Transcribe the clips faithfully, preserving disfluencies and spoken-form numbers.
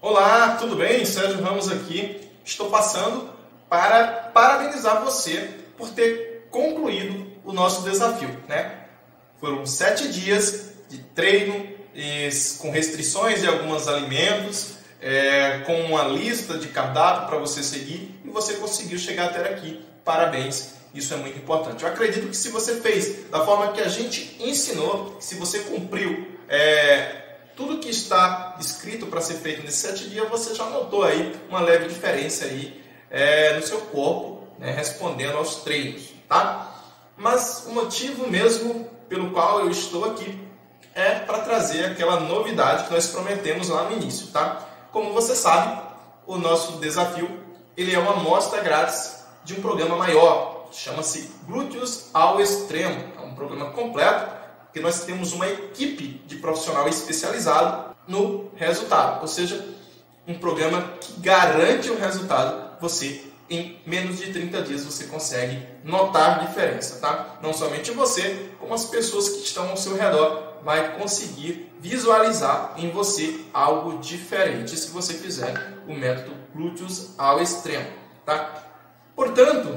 Olá, tudo bem? Sérgio Ramos aqui. Estou passando para parabenizar você por ter concluído o nosso desafio, né? Foram sete dias de treino e, com restrições de alguns alimentos, é, com uma lista de cardápio para você seguir e você conseguiu chegar até aqui. Parabéns, isso é muito importante. Eu acredito que se você fez da forma que a gente ensinou, se você cumpriu é, tudo que está escrito para ser feito nesses sete dias, você já notou aí uma leve diferença aí é, no seu corpo, né, respondendo aos treinos, tá? Mas o motivo mesmo pelo qual eu estou aqui é para trazer aquela novidade que nós prometemos lá no início, tá? Como você sabe, o nosso desafio ele é uma amostra grátis de um programa maior, chama-se Glúteos ao Extremo. É um programa completo, que nós temos uma equipe de profissional especializado no resultado, ou seja, um programa que garante o resultado. Você, em menos de trinta dias, você consegue notar diferença, tá? Não somente você, como as pessoas que estão ao seu redor vai conseguir visualizar em você algo diferente se você fizer o método Glúteos ao Extremo, tá? Portanto,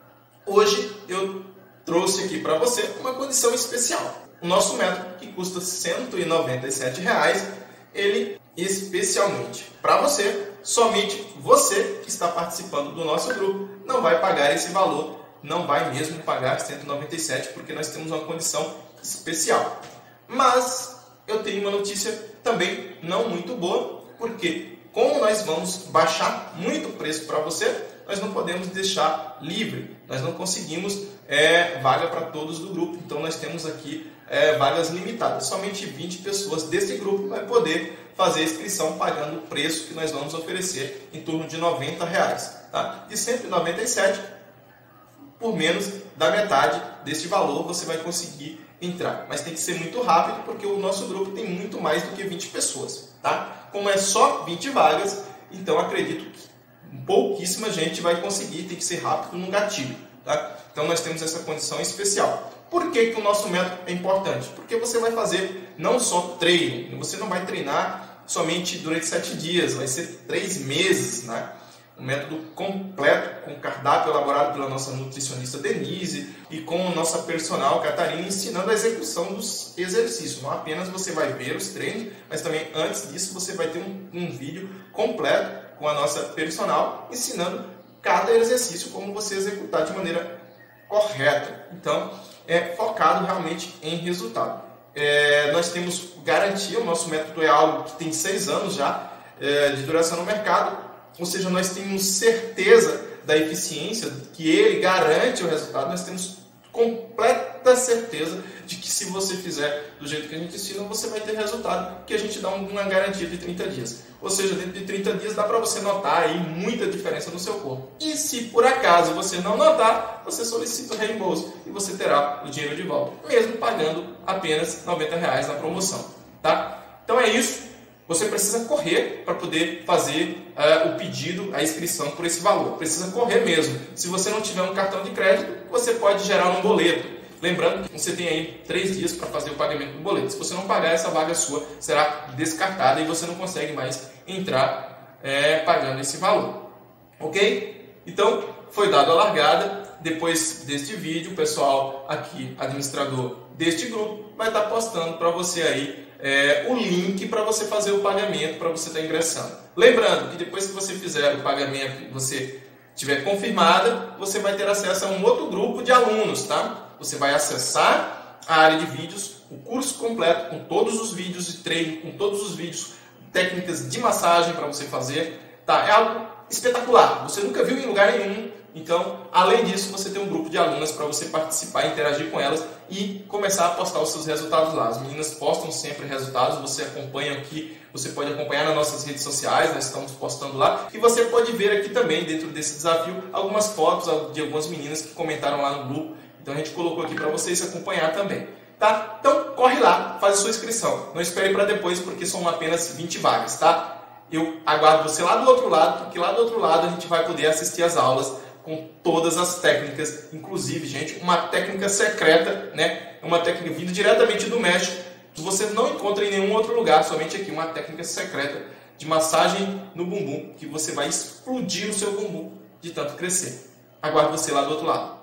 hoje eu trouxe aqui para você uma condição especial. O nosso método, que custa cento e noventa e sete reais, ele especialmente para você, somente você que está participando do nosso grupo, não vai pagar esse valor, não vai mesmo pagar cento e noventa e sete, porque nós temos uma condição especial. Mas eu tenho uma notícia também não muito boa, porque como nós vamos baixar muito o preço para você, nós não podemos deixar livre, nós não conseguimos é, vaga para todos do grupo, então nós temos aqui é, vagas limitadas. Somente vinte pessoas desse grupo vai poder fazer a inscrição pagando o preço que nós vamos oferecer, em torno de noventa reais, tá? De cento e noventa e sete, por menos da metade deste valor você vai conseguir entrar, mas tem que ser muito rápido, porque o nosso grupo tem muito mais do que vinte pessoas, tá? Como é só vinte vagas, então acredito que pouquíssima gente vai conseguir, tem que ser rápido no gatilho, tá? Então nós temos essa condição especial. Por que que o nosso método é importante? Porque você vai fazer não só treino, você não vai treinar somente durante sete dias, vai ser três meses, né? Um método completo, com cardápio elaborado pela nossa nutricionista Denise e com a nossa personal Catarina, ensinando a execução dos exercícios. Não apenas você vai ver os treinos, mas também antes disso você vai ter um, um vídeo completo com a nossa personal, ensinando cada exercício, como você executar de maneira correta. Então, é focado realmente em resultado. É, nós temos garantia, o nosso método é algo que tem seis anos já é, de duração no mercado, ou seja, nós temos certeza da eficiência, que ele garante o resultado, nós temos completa certeza de que se você fizer do jeito que a gente ensina, você vai ter resultado, que a gente dá uma garantia de trinta dias. Ou seja, dentro de trinta dias dá para você notar aí muita diferença no seu corpo. E se por acaso você não notar, você solicita o reembolso e você terá o dinheiro de volta, mesmo pagando apenas noventa reais na promoção, tá? Então é isso. Você precisa correr para poder fazer uh, o pedido, a inscrição por esse valor. Precisa correr mesmo. Se você não tiver um cartão de crédito, você pode gerar um boleto. Lembrando que você tem aí três dias para fazer o pagamento do boleto. Se você não pagar, essa vaga sua será descartada e você não consegue mais entrar é, pagando esse valor. Ok? Então, foi dada a largada. Depois deste vídeo, o pessoal aqui, administrador deste grupo, vai estar postando para você aí É, o link para você fazer o pagamento, para você estar ingressando. Lembrando que depois que você fizer o pagamento e você tiver confirmada, você vai ter acesso a um outro grupo de alunos, tá? Você vai acessar a área de vídeos, o curso completo, com todos os vídeos de treino, com todos os vídeos, técnicas de massagem para você fazer, tá? É algo espetacular, você nunca viu em lugar nenhum. Então, além disso, você tem um grupo de alunas para você participar, interagir com elas e começar a postar os seus resultados lá. As meninas postam sempre resultados, você acompanha aqui, você pode acompanhar nas nossas redes sociais, nós estamos postando lá. E você pode ver aqui também, dentro desse desafio, algumas fotos de algumas meninas que comentaram lá no grupo. Então, a gente colocou aqui para vocês acompanhar também. Tá? Então, corre lá, faz a sua inscrição. Não espere para depois, porque são apenas vinte vagas, tá? Eu aguardo você lá do outro lado, porque lá do outro lado a gente vai poder assistir as aulas com todas as técnicas, inclusive, gente, uma técnica secreta, né? Uma técnica vinda diretamente do México, que você não encontra em nenhum outro lugar, somente aqui, uma técnica secreta de massagem no bumbum, que você vai explodir o seu bumbum de tanto crescer. Aguardo você lá do outro lado.